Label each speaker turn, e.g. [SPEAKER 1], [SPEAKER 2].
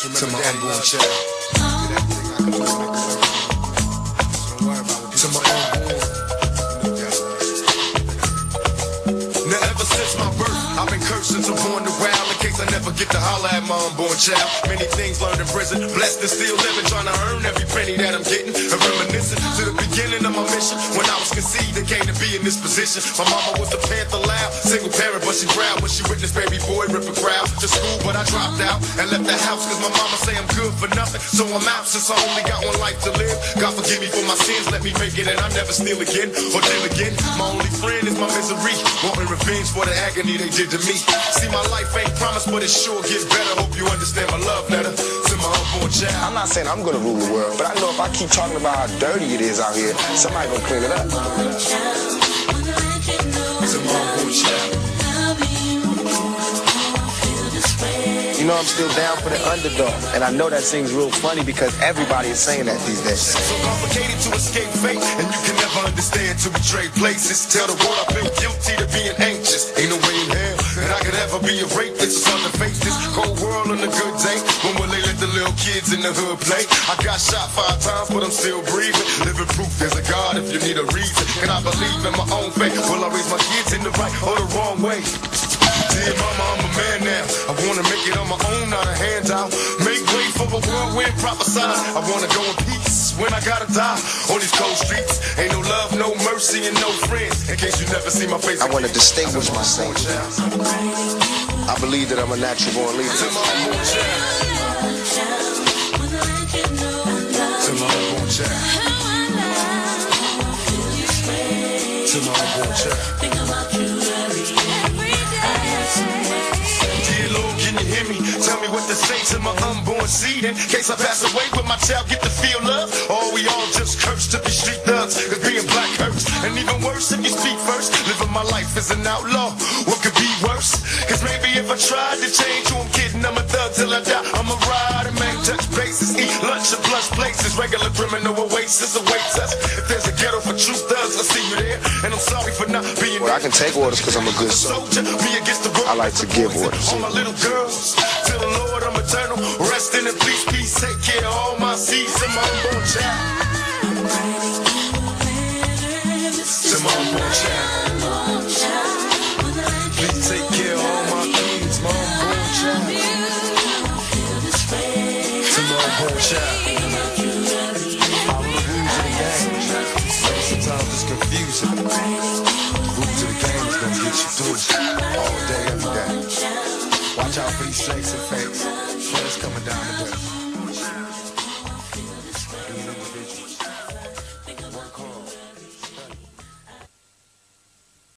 [SPEAKER 1] To my unborn child. To my unborn. Now ever since my birth, I've been cursed since I'm born to wild. In case I never get to holler at my unborn child. Many things learned in prison, blessed and still living, trying to earn every penny that I'm getting. And reminiscing to the beginning of my mission. When I was conceived and came to be in this position. My mama was a Panther loud, single parent, but she proud when she witnessed baby boy rip a crowd to school. But I dropped out and left the house cause my mama say I'm good for nothing. So I'm out since I only got one life to live. God forgive me for my sins, let me make it and I never steal again or deal again. My only friend is my misery, wanting revenge for the agony they did to me. See, my life ain't promised, but it sure gets better. Hope you understand my love letter to my unborn child.
[SPEAKER 2] I'm not saying I'm gonna rule the world, but I know if I keep talking about how dirty it is out here, somebody gonna clean it up.
[SPEAKER 1] To my unborn child.
[SPEAKER 2] You know I'm still down for the underdog, and I know that seems real funny because everybody is saying that these days.
[SPEAKER 1] So complicated to escape fate, and you can never understand to betray places. Tell the world I feel guilty to being anxious. Ain't no way in hell that I could ever be a rapist or something to face this cold world on a good day. When will they let the little kids in the hood play? I got shot 5 times, but I'm still breathing. Living proof there's a God if you need a reason. Can I believe in my own faith? Will I raise my kids in the right or the wrong way? Dear mama, I'm a man now. I wanna make it on my own, not a handout. Make way for a whirlwind prophesied. I wanna go in peace when I gotta die. On these cold streets, ain't no love, no mercy, and no friends. In case you never see my face,
[SPEAKER 2] I wanna distinguish myself. I believe that I'm a natural born leader.
[SPEAKER 1] To my unborn child. To my unborn child. To my unborn child. Dear Lord, can you hear me? Tell me what to say to my unborn seed. In case I pass away, will my child get to feel love? Or we all just cursed to be street thugs? Cause being black hurts. And even worse if you speak first. Living my life as an outlaw. What could be worse? Cause maybe if I tried to change who I'm kidding, I'm a thug till I die. I'm a rider, man, touch bases. Eat lunch at plush places. Regular criminal oasis awaits us. If there's a ghetto for true thugs, I'll see you there. And I'm sorry for not being
[SPEAKER 2] Well, I can take orders because I'm a good soldier. I like to give orders.
[SPEAKER 1] All my little girls, tell the Lord I'm eternal. Rest in peace, peace. Take care of all my seeds and my unborn child. To my unborn child. Please take care of all my kids, my unborn child. To my unborn child. Follow the rules of the game. Sometimes it's confusing. The rules of the game is gonna get you through all day, every day. Watch out for these snakes and